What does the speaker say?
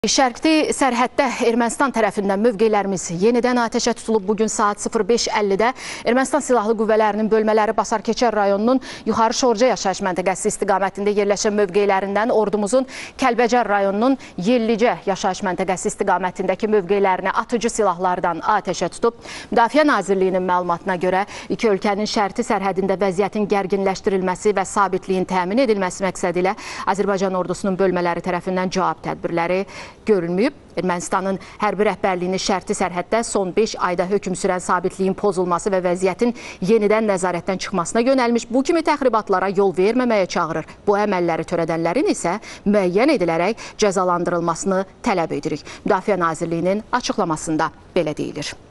Şərqdə sərhəddə Ermənistan tərəfindən mövqelərimiz yenidən atəşə tutulub. Bugün saat 05:50-də Ermənistan Silahlı Qüvvələrinin bölmələri Basarkeçər rayonunun Yuxarı Şorca yaşayış məntəqəsi istiqamətində yerləşən mövqelərindən ordumuzun Kəlbəcər rayonunun Yellicə yaşayış məntəqəsi istiqamətindəki mövqelərini atıcı silahlardan atəşə tutub. Müdafiə Nazirliyinin məlumatına görə iki ölkənin şərti sərhədində vəziyyətin gərginləşdirilməsi və sabitliyin təmin edilməsi məqsədi ilə Azərbaycan ordusunun bölmələri tərəfindən cavab tədbirləri görülməyib. Ermənistanın hərbi rəhbərliyinin şərti sərhəddə son 5 ayda hökm sürən sabitliyin pozulması və vəziyyətin yenidən nəzarətdən çıxmasına yönəlmiş bu kimi təxribatlara yol verməməyə çağırır. Bu əməlləri törədənlərin isə müəyyən edilərək cəzalandırılmasını tələb edirik. Müdafiə Nazirliyinin açıqlamasında belə deyilir.